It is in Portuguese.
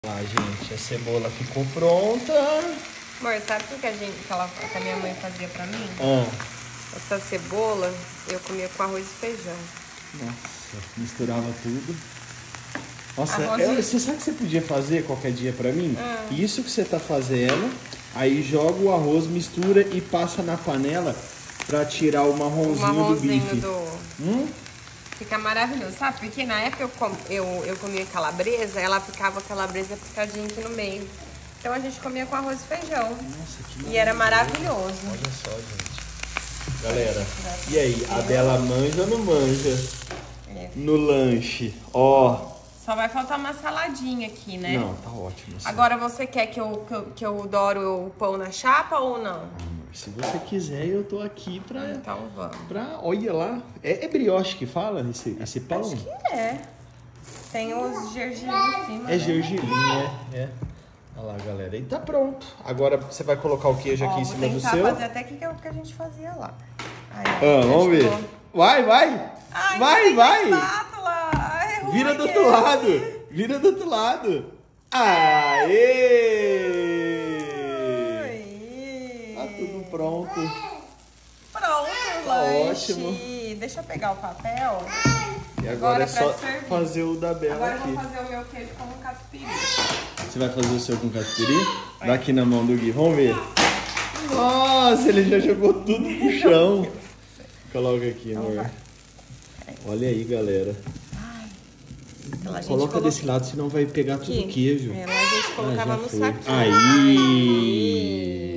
Lá, gente, a cebola ficou pronta. Amor, sabe o que que a minha mãe fazia pra mim? Essa cebola eu comia com arroz e feijão. Nossa, misturava tudo. Nossa, Arroz você sabe o que você podia fazer qualquer dia pra mim? Isso que você tá fazendo, aí joga o arroz, mistura e passa na panela pra tirar o marronzinho do bife. Fica maravilhoso, sabe? Porque na época eu comia calabresa, ela ficava calabresa picadinha aqui no meio. Então a gente comia com arroz e feijão. Nossa, que E era maravilhoso. Olha só, gente. Galera, e aí? A Bela manja ou não manja? No lanche, ó. Só vai faltar uma saladinha aqui, né? Não, tá ótimo. Assim. Agora você quer que eu douro o pão na chapa ou não? Se você quiser, eu tô aqui pra... Então vamos. Olha lá. É brioche que fala esse pão? Acho que é. Tem os gergelim em cima. É gergelim, é. Olha lá, galera. E tá pronto. Agora você vai colocar o queijo aqui em cima do seu. Vou tentar fazer até que é o que a gente fazia lá. Vamos ver. Vai! Ai, vai! Espátula. Ai, vira do outro lado! Vira do outro lado! Aê! Tá tudo pronto. Pronto, Tá lanche. ótimo. Deixa eu pegar o papel. E agora é só servir. fazer o da Bela Agora aqui. eu vou fazer o meu queijo com catupiry. Você vai fazer o seu com catupiry? Dá aqui na mão do Gui, vamos ver. Nossa, ele já jogou tudo no chão. Coloca aqui, amor. Olha aí, galera. Coloca desse lado, senão vai pegar tudo o queijo. Ela a gente colocava no saquinho. Aí!